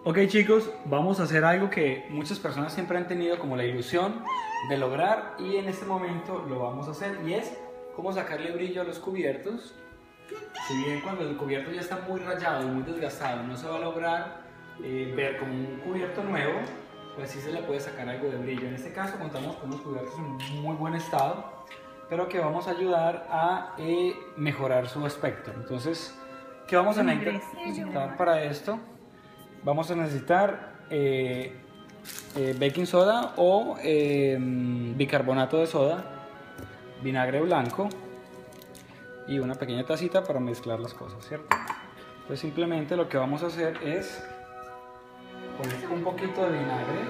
Ok chicos, vamos a hacer algo que muchas personas siempre han tenido como la ilusión de lograr y en este momento lo vamos a hacer y es cómo sacarle brillo a los cubiertos. Si bien cuando el cubierto ya está muy rayado y muy desgastado no se va a lograr ver como un cubierto nuevo, pues sí se le puede sacar algo de brillo. En este caso contamos con unos cubiertos en muy buen estado, pero que vamos a ayudar a mejorar su aspecto. Entonces, ¿qué vamos a necesitar para esto? Vamos a necesitar baking soda o bicarbonato de soda, vinagre blanco y una pequeña tacita para mezclar las cosas, ¿cierto? Entonces simplemente lo que vamos a hacer es poner un poquito de vinagre,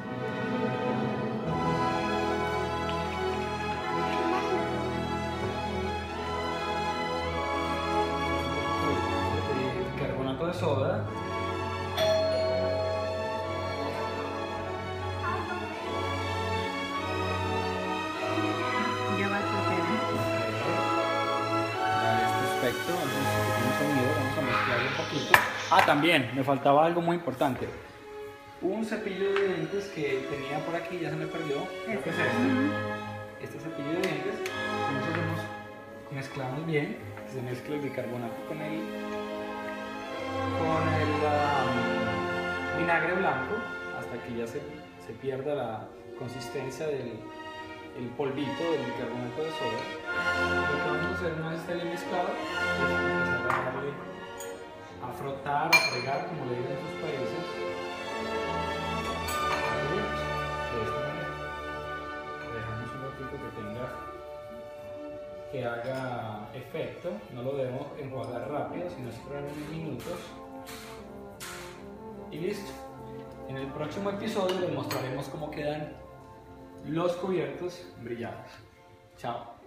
bicarbonato de soda, perfecto, vamos a mezclarlo un poquito. Ah, también, me faltaba algo muy importante. Un cepillo de dientes que tenía por aquí, ya se me perdió. Creo que es este cepillo de dientes. Entonces mezclamos bien, que se mezcle el bicarbonato con el vinagre blanco, hasta que ya se pierda la consistencia del polvito del bicarbonato de soda. Lo que vamos a hacer una vez esté bien mezclado es empezar a darle a frotar, a fregar, como le dicen en sus países, de esta manera. Dejamos un ratito que haga efecto, no lo debemos enjuagar rápido, sino esperar unos minutos y listo. En el próximo episodio les mostraremos cómo quedan los cubiertos brillados. Chao.